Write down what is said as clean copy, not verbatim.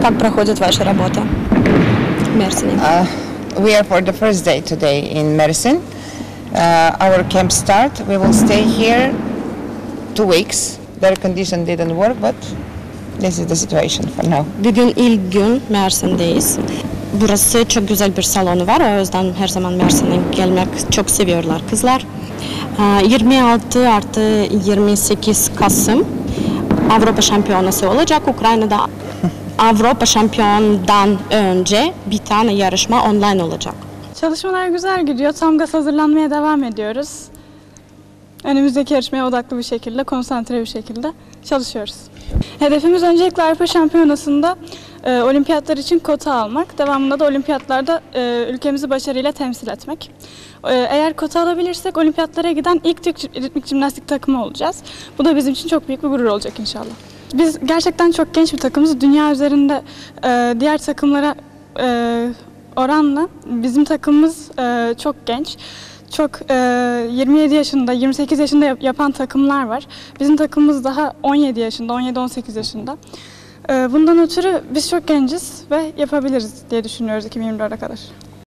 Как проходит ваша работа в Мерсине? We are for the first day today in Mersin. Our camp start. We will stay here 2 weeks. The air condition didn't work, but this is the situation for now. Bugün ilk gün Mersin'deyiz. Burası çok güzel bir salonu var. O yüzden her zaman Mersin'e gelmek çok seviyorlar kızlar. 26+28 Kasım Avrupa Şampiyonası olacak. Ukrayna'da Avrupa Şampiyonası'ndan önce bir tane yarışma online olacak. Çalışmalar güzel gidiyor. Tam gaz hazırlanmaya devam ediyoruz. Önümüzdeki yarışmaya odaklı bir şekilde, konsantre bir şekilde çalışıyoruz. Hedefimiz öncelikle Avrupa Şampiyonası'nda olimpiyatlar için kota almak. Devamında da olimpiyatlarda ülkemizi başarıyla temsil etmek. Eğer kota alabilirsek olimpiyatlara giden ilk Türk ritmik cimnastik takımı olacağız. Bu da bizim için çok büyük bir gurur olacak inşallah. Biz gerçekten çok genç bir takımız. Dünya üzerinde diğer takımlara oranla bizim takımımız çok genç. Çok 27 yaşında, 28 yaşında yapan takımlar var. Bizim takımımız daha 17 yaşında, 17-18 yaşında. Bundan ötürü biz çok genciz ve yapabiliriz diye düşünüyoruz 2024'e kadar.